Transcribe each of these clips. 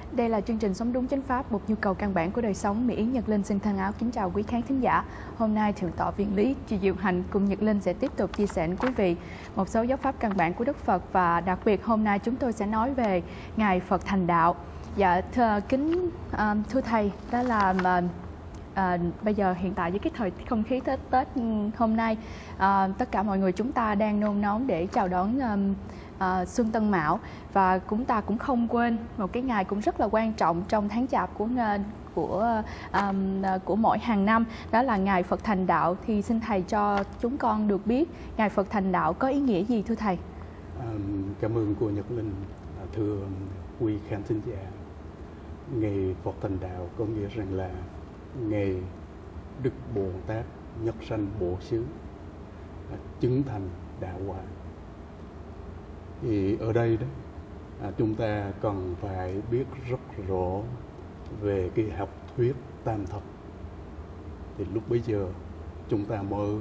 Đây là chương trình Sống Đúng Chánh Pháp, một nhu cầu căn bản của đời sống. Mỹ Yến Nhật Linh xin thân áo kính chào quý khán thính giả. Hôm nay Thượng tọa Viện Lý Chị Diệu Hạnh cùng Nhật Linh sẽ tiếp tục chia sẻ với quý vị một số giáo pháp căn bản của Đức Phật, và đặc biệt hôm nay chúng tôi sẽ nói về Ngày Phật thành đạo. Dạ thưa thầy, đó là bây giờ hiện tại với cái thời không khí Tết hôm nay, tất cả mọi người chúng ta đang nôn nóng để chào đón Xuân Tân Mão, và chúng ta cũng không quên một cái ngày cũng rất là quan trọng trong tháng Chạp của mỗi hàng năm, đó là Ngày Phật thành đạo. Thì xin thầy cho chúng con được biết Ngày Phật thành đạo có ý nghĩa gì thưa thầy? Cảm ơn cô Nhật Linh. Thưa quý khán thính giả, Ngày Phật thành đạo có nghĩa rằng là ngày Đức Bồ Tát nhất sanh bổ xứ, chứng thành đạo quả. Thì ở đây đó chúng ta cần phải biết rất rõ về cái học thuyết tam thật. Thì lúc bấy giờ chúng ta mới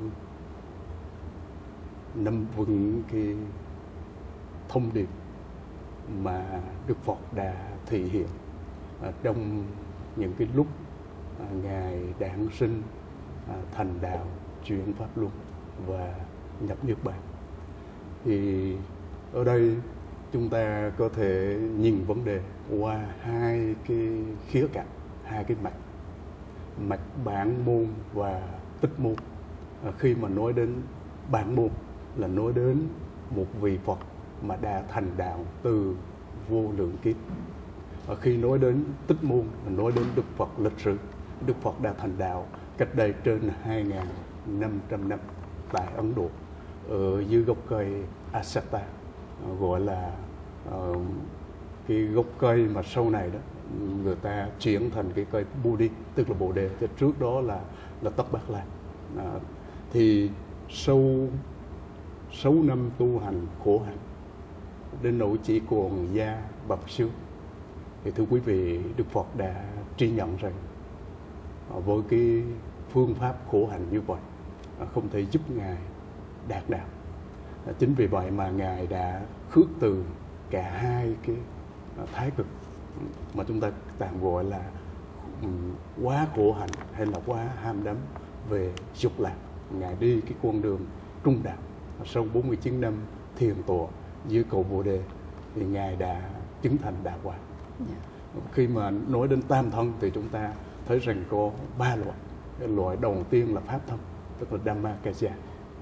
nắm vững cái thông điệp mà Đức Phật đã thể hiện trong những cái lúc Ngài đản sinh, thành đạo, chuyển pháp luân và nhập niết bàn. Thì ở đây chúng ta có thể nhìn vấn đề qua hai cái khía cạnh, hai cái mạch bản môn và tích môn. Khi mà nói đến bản môn là nói đến một vị Phật mà đã thành đạo từ vô lượng kiếp. Khi nói đến tích môn là nói đến Đức Phật lịch sử. Đức Phật đã thành đạo cách đây trên 2.500 năm tại Ấn Độ, ở dưới gốc cây Asata, gọi là cái gốc cây mà sau này đó người ta chuyển thành cái cây Bodhi, tức là Bồ Đề. Thì trước đó là Tất Bát La. Thì sau 6 năm tu hành khổ hạnh đến nỗi chỉ còn da bọc xương, thì thưa quý vị, Đức Phật đã tri nhận rằng với cái phương pháp khổ hạnh như vậy không thể giúp Ngài đạt đạo. Chính vì vậy mà Ngài đã khước từ cả hai cái thái cực mà chúng ta tạm gọi là quá khổ hạnh hay là quá ham đắm về dục lạc. Ngài đi cái con đường trung đạo. Sau 49 năm thiền tọa dưới cầu Bồ Đề thì Ngài đã chứng thành đạo quả. Khi mà nói đến tam thân thì chúng ta thấy rằng có 3 loại. Cái loại đầu tiên là pháp thân, tức là Dhammakaya.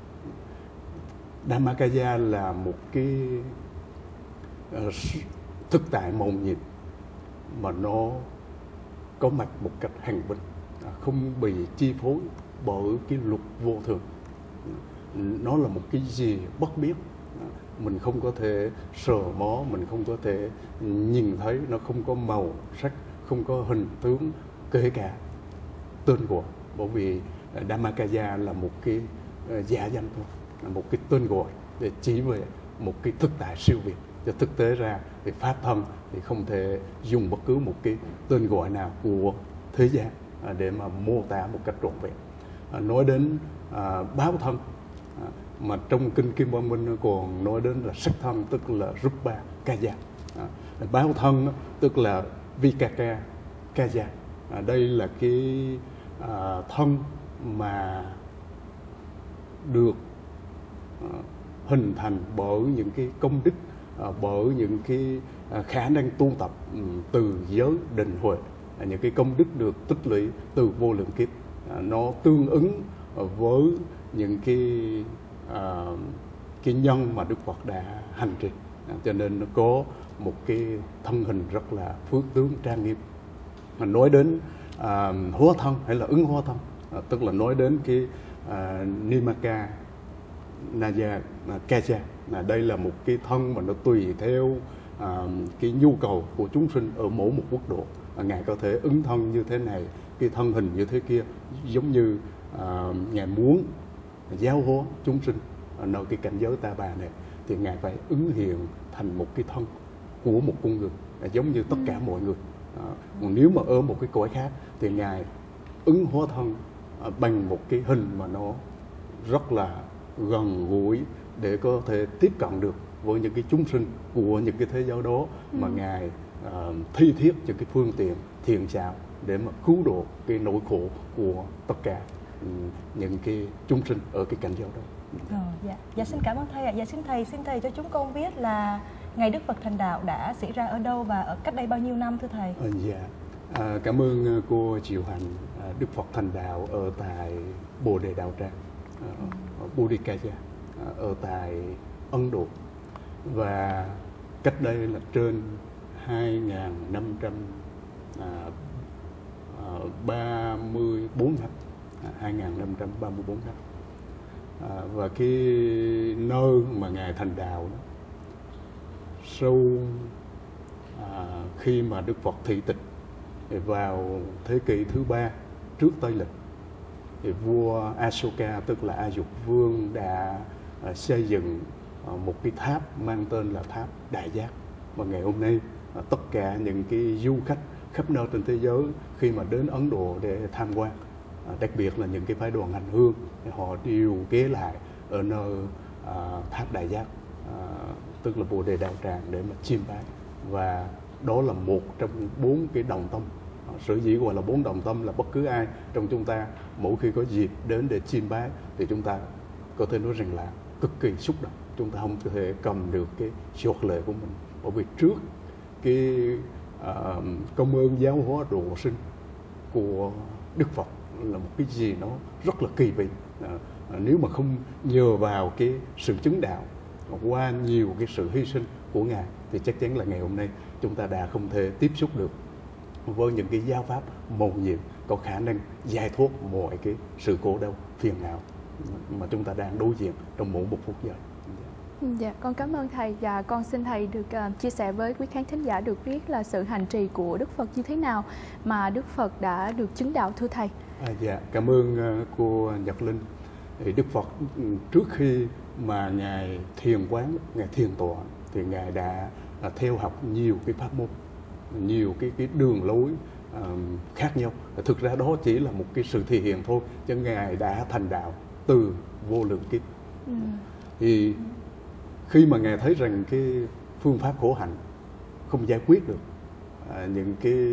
Dhammakaya là một cái thực tại mầu nhiệm mà nó có mặt một cách hành bình, không bị chi phối bởi cái luật vô thường. Nó là một cái gì bất biết, mình không có thể sờ mó, mình không có thể nhìn thấy, nó không có màu sắc, không có hình tướng, kể cả tên gọi. Bởi vì Dhammakaya là một cái giả danh thôi, là một cái tên gọi để chỉ về một cái thực tại siêu việt. Cho thực tế ra thì pháp thân thì không thể dùng bất cứ một cái tên gọi nào của thế gian để mà mô tả một cách trọn vẹn. Nói đến báo thân, mà trong kinh Kim Quang Minh nó còn nói đến là sắc thân, tức là Rupa Kaya. Báo thân tức là Vikaka Kaya. Đây là cái thân mà được hình thành bởi những cái công đức, bởi những cái khả năng tu tập từ giới định huệ, những cái công đức được tích lũy từ vô lượng kiếp. Nó tương ứng với những cái nhân mà Đức Phật đã hành trì, cho nên nó có một cái thân hình rất là phước tướng trang nghiêm. Mà nói đến hóa thân hay là ứng hóa thân, tức là nói đến cái Nimaka Naya Kaya. Đây là một cái thân mà nó tùy theo cái nhu cầu của chúng sinh ở mỗi một quốc độ. Ngài có thể ứng thân như thế này, cái thân hình như thế kia, giống như Ngài muốn giáo hóa chúng sinh nơi cái cảnh giới ta bà này thì Ngài phải ứng hiện thành một cái thân của một con người, giống như tất cả mọi người. Còn nếu mà ở một cái cõi khác thì Ngài ứng hóa thân bằng một cái hình mà nó rất là gần gũi để có thể tiếp cận được với những cái chúng sinh của những cái thế giới đó mà Ngài thi thiết cho cái phương tiện thiện xảo để mà cứu độ cái nỗi khổ của tất cả những cái chúng sinh ở cái cảnh giới đó. Dạ xin cảm ơn thầy ạ. Dạ xin thầy cho chúng con biết là ngày Đức Phật thành đạo đã xảy ra ở đâu và ở cách đây bao nhiêu năm thưa thầy? Cảm ơn cô Diệu Hạnh. Đức Phật thành đạo ở tại Bồ Đề Đạo Tràng, Bodhikaya, ở tại Ấn Độ, và cách đây là trên 2534 năm, 2534 năm. Và cái nơi mà Ngài thành đạo đó, sau khi mà Đức Phật thị tịch vào thế kỷ thứ 3 trước Tây lịch, thì vua Asoka, tức là A Dục Vương, đã xây dựng một cái tháp mang tên là tháp Đại Giác. Và ngày hôm nay tất cả những cái du khách khắp nơi trên thế giới khi mà đến Ấn Độ để tham quan, đặc biệt là những cái phái đoàn hành hương, họ đều ghé lại ở nơi tháp Đại Giác, tức là Bồ Đề Đạo Tràng, để mà chiêm bái. Và đó là một trong 4 cái đồng tâm. Sở dĩ gọi là 4 đồng tâm là bất cứ ai trong chúng ta mỗi khi có dịp đến để chiêm bái thì chúng ta có thể nói rằng là cực kỳ xúc động. Chúng ta không thể cầm được cái giọt lệ của mình, bởi vì trước cái công ơn giáo hóa độ sinh của Đức Phật là một cái gì nó rất là kỳ vị. Nếu mà không nhờ vào cái sự chứng đạo qua nhiều cái sự hy sinh của Ngài thì chắc chắn là ngày hôm nay chúng ta đã không thể tiếp xúc được với những cái giáo pháp mầu nhiệm có khả năng giải thoát mọi cái sự khổ đau phiền não mà chúng ta đang đối diện trong mỗi một phút giây. Dạ, con cảm ơn thầy, và con xin thầy được chia sẻ với quý khán thính giả được biết là sự hành trì của Đức Phật như thế nào mà Đức Phật đã được chứng đạo thưa thầy. Dạ, cảm ơn cô Nhật Linh. Thì Đức Phật trước khi mà Ngài thiền quán, Ngài thiền tọa thì Ngài đã theo học nhiều cái pháp môn, nhiều cái đường lối khác nhau. Thực ra đó chỉ là một cái sự thể hiện thôi, chứ Ngài đã thành đạo từ vô lượng kiếp. Thì khi mà Ngài thấy rằng cái phương pháp khổ hạnh không giải quyết được những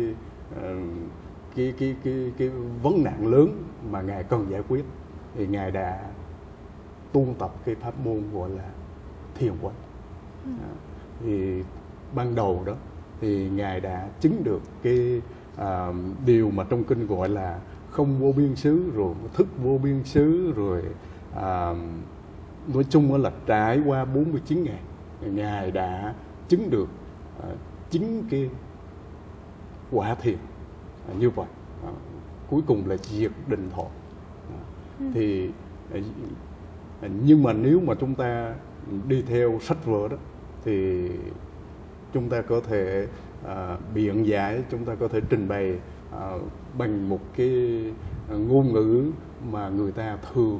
cái vấn nạn lớn mà Ngài cần giải quyết, thì Ngài đã tu tập cái pháp môn gọi là thiền quán. Thì ban đầu đó thì Ngài đã chứng được cái điều mà trong kinh gọi là không vô biên xứ, rồi thức vô biên xứ, rồi nói chung là trải qua 49 ngày Ngài đã chứng được 9 cái quả thiền như vậy. Cuối cùng là diệt định thọ. Thì nhưng mà nếu mà chúng ta đi theo sách vở đó thì chúng ta có thể biện giải, chúng ta có thể trình bày bằng một cái ngôn ngữ mà người ta thường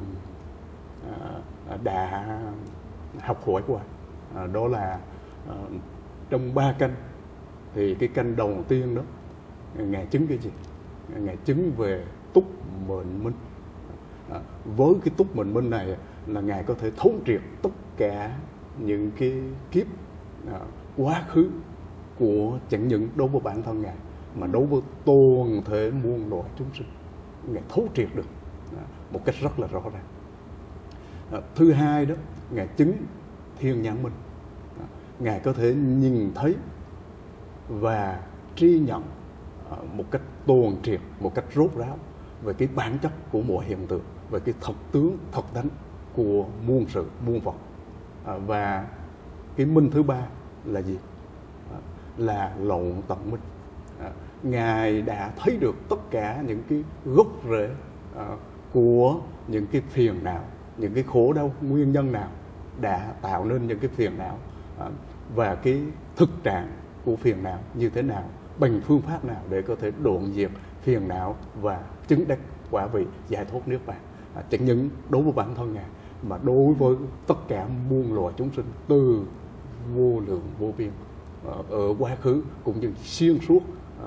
đã học hỏi qua. Đó là trong 3 canh thì cái canh đầu tiên đó Ngài chứng cái gì? Ngài chứng về túc mệnh minh. Với cái túc mệnh minh này là Ngài có thể thấu triệt tất cả những cái kiếp quá khứ của chẳng những đối với bản thân Ngài mà đối với toàn thể muôn loài chúng sinh. Ngài thấu triệt được một cách rất là rõ ràng. Thứ hai đó, Ngài chứng thiên nhãn minh. Ngài có thể nhìn thấy và tri nhận một cách toàn triệt, một cách rốt ráo về cái bản chất của mọi hiện tượng, về cái thật tướng, thật tánh của muôn sự, muôn vật. Và cái minh thứ ba là gì? Là lậu tận minh. Ngài đã thấy được tất cả những cái gốc rễ của những cái phiền não, những cái khổ đau, nguyên nhân nào đã tạo nên những cái phiền não, và cái thực trạng của phiền não như thế nào, bằng phương pháp nào để có thể đoạn diệt phiền não và chứng đắc quả vị giải thoát niết bàn. Chẳng những đối với bản thân Ngài mà đối với tất cả muôn loài chúng sinh từ vô lượng vô biên ở quá khứ cũng như xuyên suốt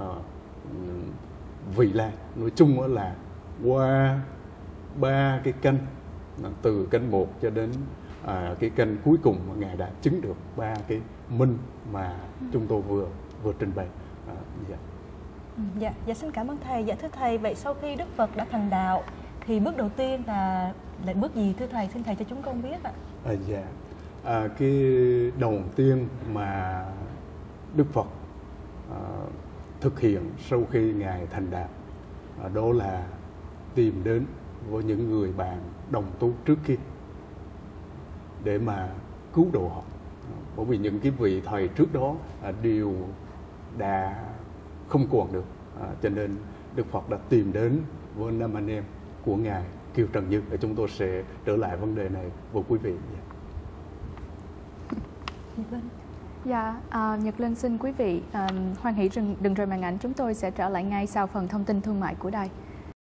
vị lai. Nói chung là qua 3 cái canh, từ canh 1 cho đến cái canh cuối cùng mà Ngài đã chứng được 3 cái minh mà chúng tôi vừa vừa trình bày. Dạ. Dạ xin cảm ơn thầy. Dạ thưa thầy, vậy sau khi Đức Phật đã thành đạo thì bước đầu tiên là bước gì thưa thầy? Xin thầy cho chúng con biết ạ. Dạ. Cái đầu tiên mà Đức Phật thực hiện sau khi Ngài thành đạo đó là tìm đến với những người bạn đồng tu trước kia để mà cứu độ họ. Bởi vì những cái vị thầy trước đó đều đã không còn được, cho nên Đức Phật đã tìm đến với năm anh em của Ngài Kiều Trần Như. Để chúng tôi sẽ trở lại vấn đề này với quý vị. Dạ, Nhật Linh xin quý vị hoan hỷ đừng rời màn ảnh, chúng tôi sẽ trở lại ngay sau phần thông tin thương mại của đài.